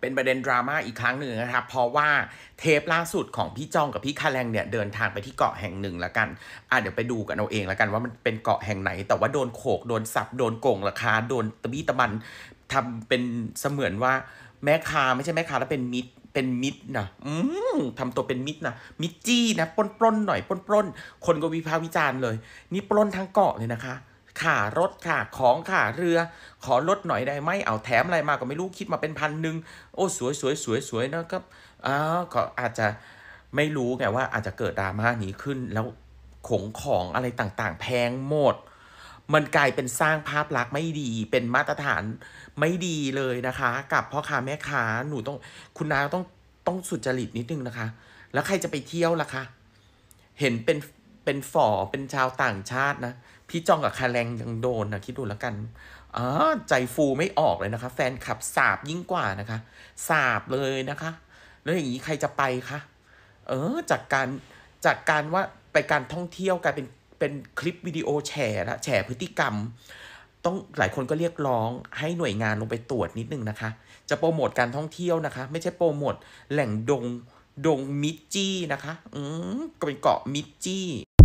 เป็นประเด็นดราม่าอีกครั้งหนึ่งนะครับเพราะว่าเทปล่าสุดของพี่จองกับพี่คาแรงเนี่ยเดินทางไปที่เกาะแห่งหนึ่งละกันเดี๋ยวไปดูกันเอาเองละกันว่ามันเป็นเกาะแห่งไหนแต่ว่าโดนโขกโดนสับโดนโกงราคาโดนตะบี้ตะบันทำเป็นเสมือนว่าแม่ค้าไม่ใช่แม่ค้าแล้วเป็นมิตรเป็นมิตรนะทำตัวเป็นมิตรนะมิตรจี้นะปล้นหน่อยปล้นคนก็วิพากษ์วิจารณ์เลยนี่ปล้นทั้งเกาะเลยนะคะค่ารถค่าของค่าเรือขอลดหน่อยได้ไหมเอาแถมอะไรมาก็ไม่รู้คิดมาเป็น1,000โอ้สวยนะครับก็อาจจะไม่รู้ไงว่าอาจจะเกิดดราม่านี้ขึ้นแล้วของอะไรต่างๆแพงหมดมันกลายเป็นสร้างภาพลักษณ์ไม่ดีเป็นมาตรฐานไม่ดีเลยนะคะกับพ่อค้าแม่ค้าหนูต้องคุณนาต้องสุจริตนิดนึงนะคะแล้วใครจะไปเที่ยวล่ะคะเห็นเป็นฝ่อเป็นชาวต่างชาตินะพี่จองกับคาแรงยังโดนนะคิดดูแล้วกันใจฟูไม่ออกเลยนะคะแฟนคลับสาบยิ่งกว่านะคะสาบเลยนะคะแล้วอย่างนี้ใครจะไปคะจากการว่าไปการท่องเที่ยวกลายเป็นคลิปวิดีโอแฉพฤติกรรมต้องหลายคนก็เรียกร้องให้หน่วยงานลงไปตรวจนิดนึงนะคะจะโปรโมทการท่องเที่ยวนะคะไม่ใช่โปรโมทแหล่งดงมิดจี้นะคะก็เป็นเกาะมิดจี้